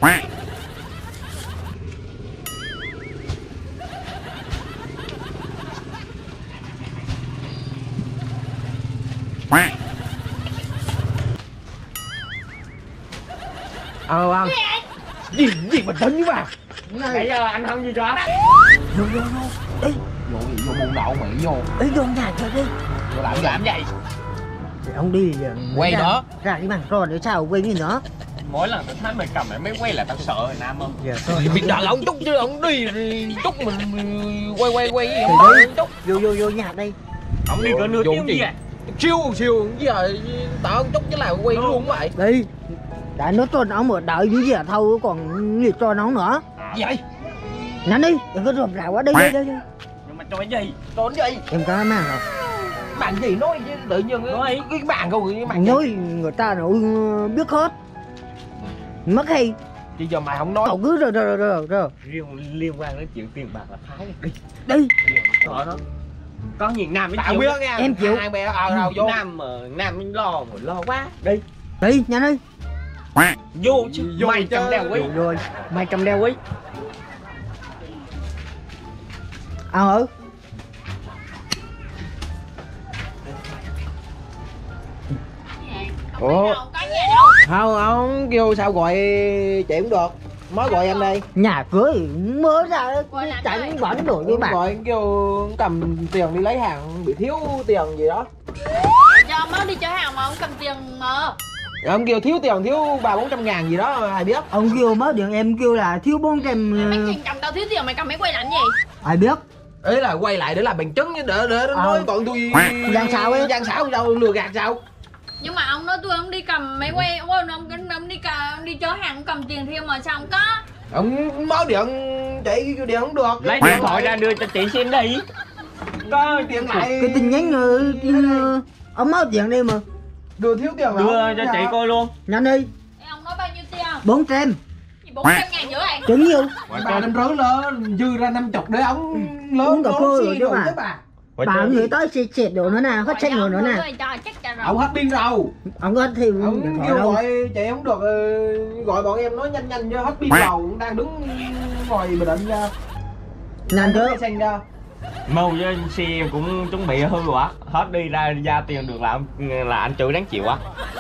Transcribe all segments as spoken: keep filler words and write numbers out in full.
Ờ anh gì gì mà tính với bà nãy giờ anh không gì cho vô vô vô đi vô vô buồn đậu mày vô đi vô nhà chơi đi vô làm làm vậy thì ông đi quay đó ra đi bằng rồi để sao quay gì nữa mỗi lần tao thấy mày cầm mày mới quay là tao sợ rồi Nam không dạ thì biết đợi ông chút chứ ông đi chút mình quay quay quay thì ông đi chút vô vô vô nhà đây ông đi có nửa tiếng gì vậy siêu siêu giờ tao ông chút chứ là quay luôn vậy đi đã nói cho nó mà đợi như vậy thôi còn gì cho nó nữa vậy nhanh đi đừng có rộp rạo quá đi đi đi nhưng mà cho cái gì trốn gì em có mang rồi bạn gì nói chứ tự nhiên nói cái bạn không cái bạn nói người ta nó biết hết mất hay chứ giờ mày không nói cậu cứ rồi rồi rồi rồi liên liên quan đến chuyện tiền bạc là phái đi đi đó nó có nhiều Nam mới tao chịu biết nha em chịu hai bé ờ đâu vô Nam mà Nam mới lo mà lo quá đi đi nhanh đi vô chứ vô mày chứ. cầm đeo quý rồi mày cầm đeo quý ao ở ủa không ông kêu sao gọi chị cũng được mới gọi em đây nhà cửa mới ra chẳng vẫn đổi với bạn gọi kêu cầm tiền đi lấy hàng bị thiếu tiền gì đó cho ông mới đi chở hàng mà ông cầm tiền mà ông kêu thiếu tiền thiếu ba bốn trăm ngàn gì đó ai biết ông kêu mới điện em kêu là thiếu bốn trăm mấy tiền cầm tao thiếu tiền mày cầm mấy quay làm gì ai biết ấy là quay lại để làm bằng chứng chứ đỡ đỡ nó nói còn tôi gian xảo ấy gian xảo đâu lừa gạt sao nhưng mà ông nói tôi ông đi cầm mấy quay ông ông, ông, ông đi cầm, ông đi chở hàng ông cầm tiền theo mà sao không có ông mới điện chị điện không được lấy điện thoại ra đưa cho chị xem đi có điện lại cái tin nhắn uh, ông mới điện đi mà đưa thiếu tiền đưa cho chị coi luôn nhanh đi Ê, ông nói bao nhiêu tiền bốn trăm bốn trăm ngàn giữa này chừng nhiêu ba năm rưỡi lớn dư ra năm chục để ông lớn uống cà phê rồi chứ bà bà bà người tới xịt xịt đồ nữa nè hết sách đồ nữa nè ông hết pin rồi ông có thì ông kêu gọi chị không được gọi bọn em nói nhanh nhanh cho hết pin rồi cũng đang đứng ngồi bình định ra nhanh chứ xanh ra mâu với xe em cũng chuẩn bị hư quá hết đi ra ra tiền được là là anh chửi đáng chịu á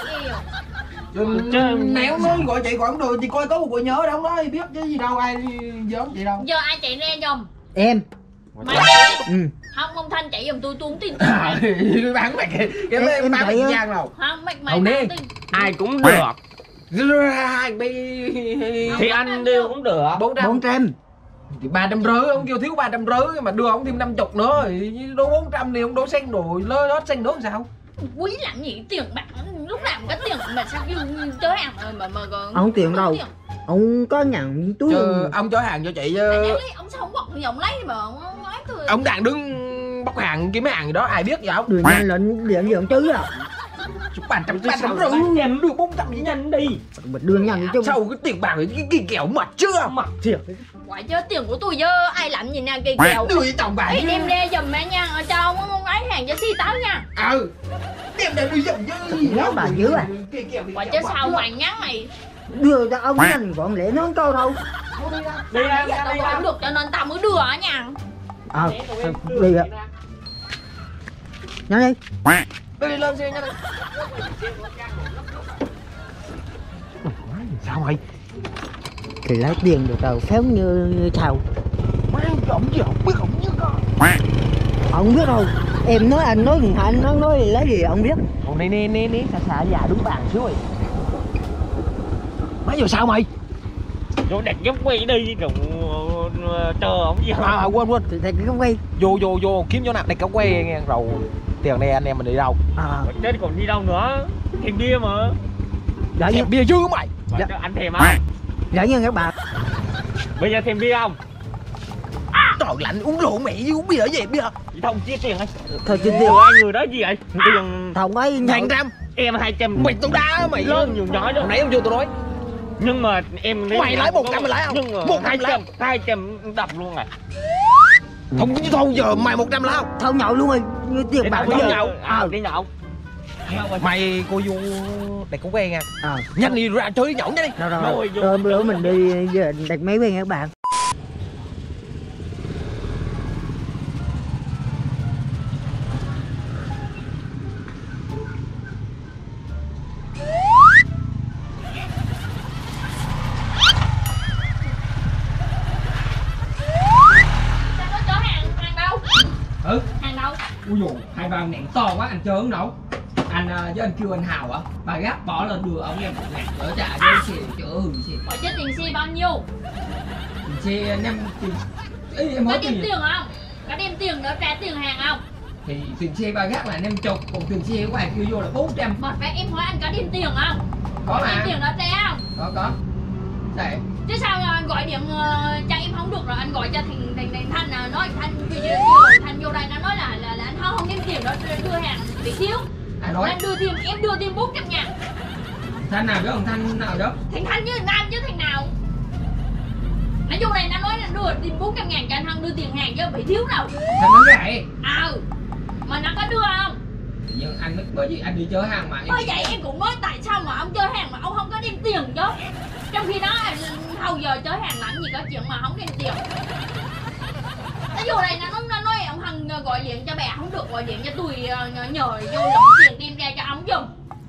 chứ nếu nói gọi chị gọi không được chị coi có một bộ nhớ đâu nói biết chứ gì đâu ai giống chị đâu giờ ai chạy ra giùm em mày ừ. không ông Thanh chạy giùm tôi tôi không tin bán mày cái cái em bán mày giang nào không mày mày không đi ai cũng được hai thì anh đưa cũng được bốn trăm bốn trăm ba trăm rưỡi ông kêu thiếu ba trăm rưỡi mà đưa ông thêm năm chục nữa đố bốn trăm thì ông đố xanh rồi lơ hết xanh nữa sao quý làm gì tiền bạc lúc nào cũng có tiền mà sao kêu chở hàng rồi mà mà còn ông tiền đâu ông có nhận túi chứ ông chở hàng cho chị chứ ông sao không bọc thì ông lấy mà ông nói tôi ông đang đứng bóc hàng kiếm hàng gì đó ai biết vậy ông đưa nhanh lệnh điện gì ông chứ à ba trăm ba trăm rưỡi nhanh đưa bốn trăm gì nhanh đi mình đưa nhanh chứ sao cái tiền bạc cái cái kẹo mật chưa mật thiệt quả chứ tiền của tôi chứ ai làm gì nè kỳ kèo đưa chồng bà đem đe giùm mẹ nha cho ông ông ấy hàng cho xi táo nha ừ đem đe đưa giùm chứ gì đó bà dữ à quả chứ sao mày nhắn mày đưa cho ông nhanh gọn lẽ nó câu đâu đi ra tao không được cho nên tao mới đưa ở nhà ờ đi ạ nhanh đi đi lên xe nhanh đi sao mày thì lấy tiền được tao phéo như, như thầu má ổng gì ổng biết ổng như con ông biết đâu em nói anh nói thằng anh nó nói lấy gì ông biết còn nè nè nè nè xà xà già đứng bàn xíu rồi mấy giờ sao mày vô đặt gấp quay đi rồi chờ ông gì à, à quên quên thì thầy cứ không quay vô vô vô kiếm chỗ nào đây có que nghe rồi tiền này anh em mình đi đâu à chết còn đi đâu nữa thèm bia mà dạ thèm bia chứ mày dạ. Anh thèm không dạ như các bạn bây giờ thèm bia không trời lạnh uống rượu mẹ uống bia gì bia chị Thông chia tiền anh thôi chia tiền tiền ai người đó gì vậy tiền Thông ấy hàng trăm em hai trăm mày tao đá mày lớn nhiều nhỏ đó nãy ông vô tôi nói nhưng mà em mày lái một trăm mày lái không nhưng mà một hai trăm trăm hai trăm đập luôn à không thôi giờ mày một trăm lái không Thông nhậu luôn rồi như tiền bạc đi bây giờ nhậu ờ đi nhậu Mày cô vô đặt cũng quen nha. À. Nhanh đi ra chơi nhõng đi. Rồi rồi. Rồi bữa mình đi giờ đặt máy quen các bạn. Ừ. Hàng đâu? Ui dồi, hai ba nẹn to quá anh chơi không nấu. Anh uh, với anh kêu anh Hào á, bà gác bỏ lên đưa ông em một ngàn đỡ trả cho xe chở hừng xe. Hỏi chết tiền xe bao nhiêu? Tiền xe năm tiền. Ý em Có hỏi đem tiền. tiền không? Có đem tiền nữa trả tiền hàng không? Thì tiền xe bà gác là năm chục, còn tiền xe của ai kêu vô là bốn trăm. Một phát em hỏi anh có đem tiền không? Có mà. Đem tiền đó trả không? Có có. Sao vậy? Chứ sao anh gọi điện uh, cho em không được rồi anh gọi cho thằng thằng thằng Thanh nào nói Thanh kêu vô Thanh vô đây nó nói là là, là anh không không đem tiền đó đưa hàng bị thiếu. Ai nói? Anh đưa tiền em đưa tiền bốn trăm ngàn. Thanh nào biết không? Thanh nào đó? Thằng Thanh với thằng Nam chứ thằng nào. Nói vô đây nó nói là đưa tiền bốn trăm ngàn cho anh không đưa tiền hàng chứ bị thiếu đâu. Thanh nói vậy. Ờ. À, mà nó có đưa không? Nhưng anh mới bởi vì anh đi chở hàng mà. Bởi vậy em cũng nói tại sao mà ông chở hàng mà ông không có đem tiền chứ. Trong khi đó hầu giờ chở hàng làm gì có chuyện mà không đem tiền. Nó vô đây nó, nó nói ông Hằng gọi điện cho bà không được gọi điện cho tôi nhờ vô lụm tiền đem ra cho ông dùng.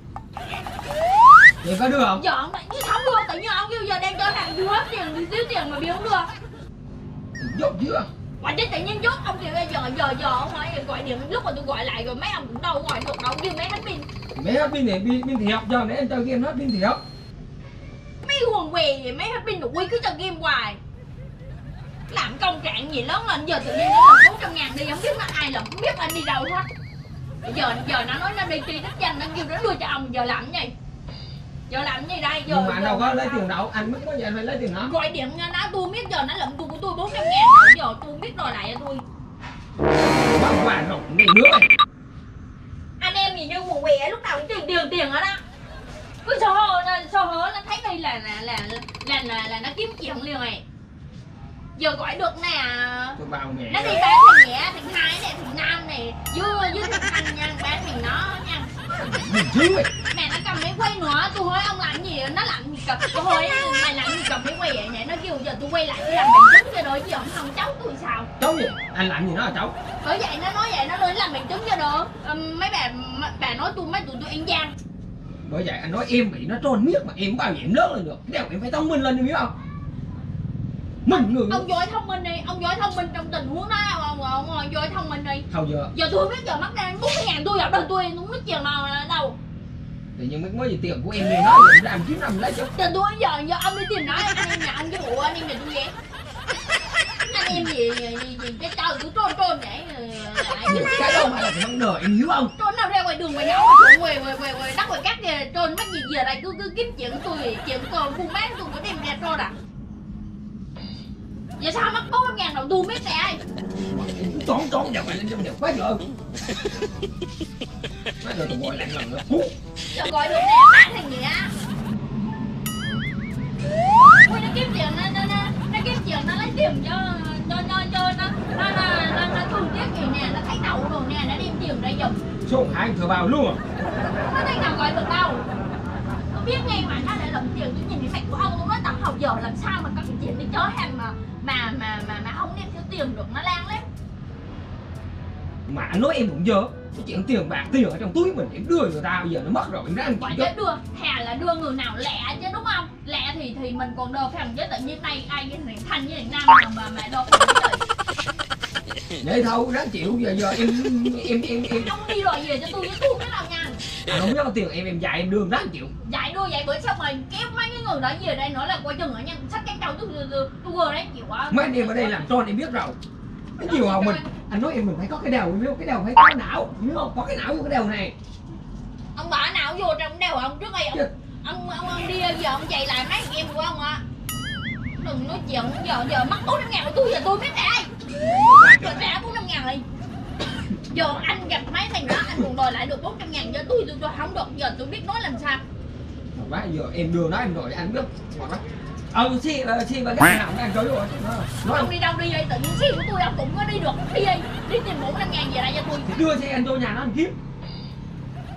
Vậy có đưa không? Giờ ông chứ không đưa tự nhiên ông kêu giờ đang chở hàng đưa hết tiền đi xíu tiền mà bị không đưa. Dốt chưa? Mà chứ tự nhiên chốt ông kêu giờ giờ giờ ông hỏi gọi điện lúc mà tôi gọi lại rồi mấy ông cũng đâu gọi được đâu kêu mấy hết pin. Mấy hết pin này pin pin thiệt cho để anh chơi game hết pin thiệt. Mấy quần què vậy mấy hết pin được quy cứ cho game hoài. Làm công trạng gì lớn lên giờ tự nhiên nó làm bốn trăm ngàn đi không biết nó ai làm không biết anh đi đâu hết. Giờ giờ nó nói nó đi chi đích danh nó kêu nó đưa cho ông giờ làm gì? Giờ làm gì đây? Giờ Nhưng mà anh đâu có lấy tiền đâu, anh mới có vậy phải lấy tiền nó. Gọi điện nó tôi biết giờ nó lụm tôi của tôi bốn trăm ngàn rồi giờ tôi biết đòi lại cho tôi. Bắt quà rồi này nữa. Anh em gì như một quẻ lúc nào cũng tiền tiền tiền ở đó. Cứ so hơ so hớ nó thấy đây là là là là là, là nó kiếm chuyện liền này. Giờ gọi được nè. Tôi bao mẹ. Nó đi ba thằng nhẹ, thằng hai này, thằng Nam này, với với thằng Thanh nha, ba thằng nó nha. Mình chứ. Mẹ nó cầm máy quay nữa, tôi hỏi ông làm gì, nó làm gì cầm, tôi hỏi mày làm gì cầm máy quay vậy nhỉ? Nó kêu giờ tôi quay lại tôi làm bằng chứng cho đội chứ ông không cháu tôi sao? Cháu gì? Anh làm gì nó là cháu? Bởi vậy nó nói vậy nó nói làm bằng chứng cho được. Um, mấy bà bà nói tôi mấy tụi tôi An Giang. Bởi vậy anh nói em bị nó trôn miết mà em bao giờ em lớn lên được. Cái điều em phải thông minh lên em biết không? Mình người. Ông giỏi thông minh đi, ông giỏi thông minh trong tình huống đó ông ông, ông giỏi thông minh đi. Không giờ. Giờ tôi không biết giờ mắc ra bốn mươi ngàn tôi gặp đời tôi không biết chuyện nào là đâu. Tự nhiên mới nói gì tiền của em đi nói giờ làm chín năm lấy chứ. Tiền tôi giờ giờ ông đi tìm nói anh em nhà ông chứ bộ anh em nhà tôi vậy. Anh em gì gì gì, gì cái trời tôi trôn trôn vậy. Cái đâu mà là cái vấn đề em hiểu không? Trôn nào ra ngoài đường ngoài nhỏ trôn ngoài ngoài ngoài ngoài đất ngoài cát kìa trôn mấy gì gì ở đây cứ cứ kiếm chuyện tôi chuyện còn buôn bán tôi có đem ra trôn à. Giờ sao mất bốn trăm ngàn đầu tôi biết nè. Trốn trốn vào mày lên trong đẹp quá giờ. Nói rồi tôi gọi lại lần nữa. Giờ gọi được nè bán thằng gì á. Ui nó kiếm tiền nó nó nó nó kiếm tiền nó lấy tiền cho cho cho cho nó nó nó nó nó thương tiếc gì nè nó thấy đầu rồi nè nó đem tiền ra dùng. Số hai thừa bao luôn à? Nó thấy nào gọi được đâu. Tôi biết ngay mà nó lại lụm tiền tôi nhìn cái mặt của ông tôi nói tận hầu giờ làm sao mà có cái chuyện đi chở hàng mà mà mà mà mà không đem theo tiền được nó lan lắm. Mà anh nói em cũng dơ. Cái chuyện tiền bạc tiền ở trong túi mình em đưa người ta bây giờ nó mất rồi em ra ăn chứ đưa thà là đưa người nào lẹ chứ đúng không? Lẹ thì thì mình còn đơ phần chứ tự nhiên đây ai cái này Thanh với thằng Nam mà mà mà đơ phần trời. Vậy thôi ráng chịu giờ giờ em em em em Ông đi rồi về cho tôi với tôi biết đâu nha. anh không biết có tiền em em dạy em đường ráng chịu. Dạy đưa vậy bữa sau mà kéo mấy cái người đó về đây nói là coi chừng ở nha sách cái đầu tôi tôi tôi vừa đấy chịu quá. Mấy anh em ở đây làm tròn em biết rồi. Cái nhiều hồng mình anh nói em mình phải có cái đầu em biết không? Cái đầu phải có não biết không? Có cái não vô cái đầu này. Ông bỏ não vô trong đầu ông trước đây ông ông, ông, ông đi giờ ông chạy lại mấy em của ông ạ. Đừng nói chuyện giờ giờ mất bốn trăm ngàn của tôi giờ tôi biết ai. Rồi trả bốn trăm ngàn đi. Giờ anh gặp mấy thằng đó anh còn đòi lại được bốn trăm ngàn cho tôi tôi, tôi không được giờ tôi biết nói làm sao. Quá giờ em đưa nó em đòi anh biết không? Ờ xe xe bà gác nào anh chơi rồi. Nói ông đi đâu đi vậy tự nhiên xe của tôi ông cũng có đi được đi đi đi tìm bốn trăm ngàn về đây cho tôi. thì đưa xe anh vô nhà nó anh kiếm.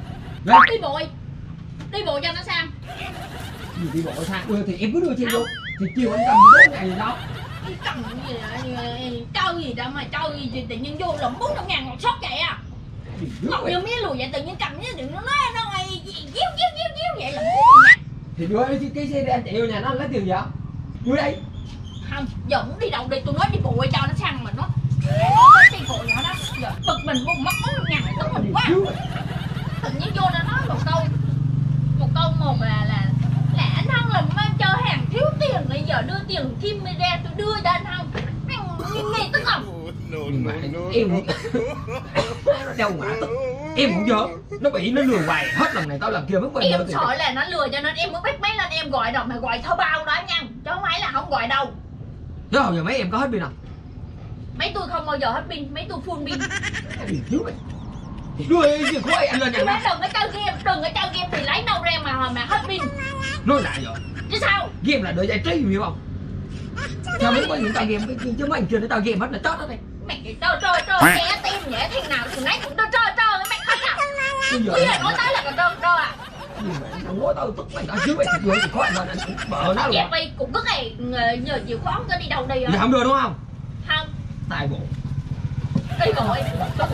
Đi bộ Đi bộ cho nó sang. Gì đi bộ sang? Ừ, thì em cứ đưa cho em vô. Thì chiều anh cầm bốn ngày gì đâu. Cầm gì vậy? Trâu gì đâu mà trâu gì tự nhiên vô lộn bốn trăm ngàn ngọt sót vậy à? Ngọt như mía lùi vậy tự nhiên cầm như đừng nó nói nó ngay díu díu díu díu vậy là bốn trăm ngàn. Thì đưa cái, cái xe đi anh chạy vô nhà nó lấy tiền gì hả? Đưa đây. Không, giờ muốn đi đâu đi, tôi nói đi bộ cho nó sang mà nó nó đi bộ nhỏ đó. Giờ bực mình vô mất bốn trăm ngàn này tức mình quá. Tự nhiên vô nó nói một câu một câu một là là là anh Hân là mang cho hàng thiếu tiền, bây giờ đưa tiền Kim ra tôi đưa cho anh Hân. Nghe nghe tức không? Nhưng mà em không đâu mà tức. Em không nhớ. Nó bị nó lừa hoài hết lần này tao lần kia mới quên. Em sợ là nó lừa cho nên em mới bắt máy lên em gọi rồi, mà gọi thơ bao đó nha, chứ không phải là không gọi đâu. Chứ hồi giờ mấy em có hết pin không? Mấy tôi không bao giờ hết pin, mấy tôi full pin. Thiếu mày. Đưa gì của anh lên nhà nó. Đừng có chơi game, đừng có chơi game thì lấy đâu ra mà mà hết pin. Nói lại rồi. Chứ sao? Game là để giải trí hiểu không? Sao mấy có những tao game chứ mấy anh chưa để tao game hết là chết hết đây. Mày trơ trơ trơ ké tim vậy thế nào thì nấy cũng trơ trơ trơ mày hết à? Bây giờ nói tới là còn trơ trơ à? Không nói tao tức mày đã chứ mày thật vui thì khó anh lên anh bờ nó luôn. Vậy mày cũng cứ ngày nhờ chịu khó có đi đâu đi rồi. Dạ không được đúng không? Không. Tài bộ. Đi bộ đi.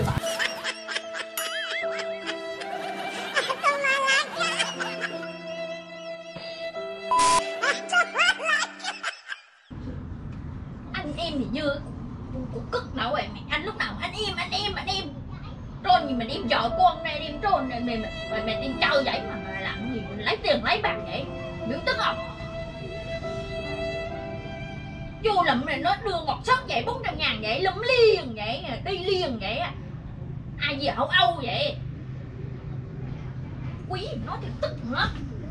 Anh em thì dưa cũng cất đâu vậy mày, anh lúc nào anh im anh im anh im trôn gì mà đem vợ con này đem trôn này mày mày mày đem chơi vậy mà, mà làm gì mà lấy tiền lấy bạc vậy, biết tức không? Vô lụm này nó đưa ngọt sớt vậy bốn trăm ngàn vậy lụm liền vậy đi liền vậy ai gì hậu Âu vậy quý nó thì tức nữa.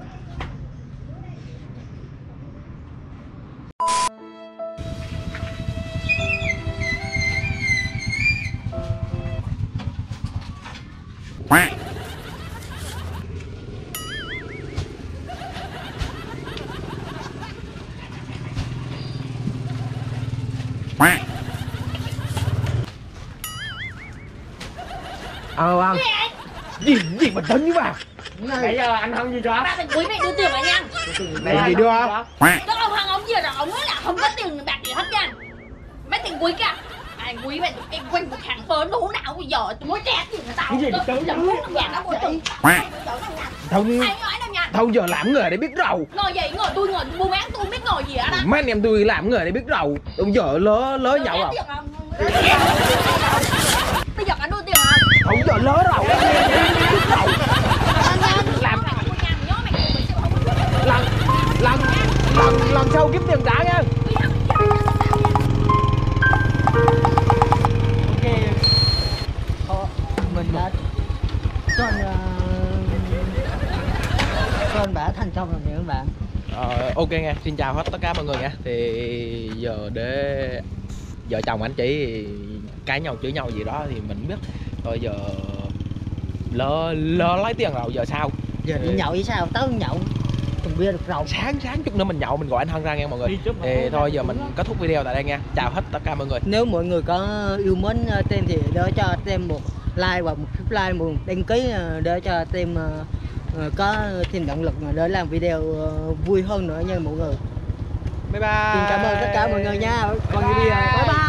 Ờ anh. Gì gì mà tính với bà. Nãy giờ anh không gì cho. Ba thằng quý mày đưa tiền lại nha. Này gì đưa không? Đó ông Hằng ông vừa rồi ông nói là không có tiền bạc gì hết nha. Mấy tiền quý cả. Anh quý mày em quanh một hàng phơn đủ nào bây giờ tôi mới trả tiền người ta. Cái gì mà tính nó nhà nó mỗi tuần. Không. Ai nói đâu nha. Thôi giờ làm người để biết rầu. Ngồi vậy ngồi tôi ngồi buôn bán tôi biết ngồi gì ở đó. Mấy anh em tôi làm người để biết rầu. Bây giờ lớ lớ nhậu rồi. Bây giờ anh đưa tiền không? Không giờ lớ rầu. Làm lần lần lần lần sau kiếm tiền trả nha. Ok. Mình đã con con đã thành công rồi nha các bạn. Ờ, ok nha, xin chào hết tất cả mọi người nha. Thì giờ để vợ chồng anh chị cãi nhau chửi nhau gì đó thì mình biết. Rồi giờ lỡ lỡ lấy tiền rồi giờ sao? Giờ đi nhậu với sao? Tới nhậu từng bia được rầu. Sáng sáng chút nữa mình nhậu mình gọi anh Hân ra nghe mọi người. Thì thôi giờ mình kết thúc video tại đây nha. Chào hết tất cả mọi người. Nếu mọi người có yêu mến Tem thì đỡ cho Tem một like và một subscribe, một đăng ký để cho Tem có thêm động lực để làm video vui hơn nữa nha mọi người. Bye bye. Xin cảm ơn tất cả mọi người nha. Còn video bye bye.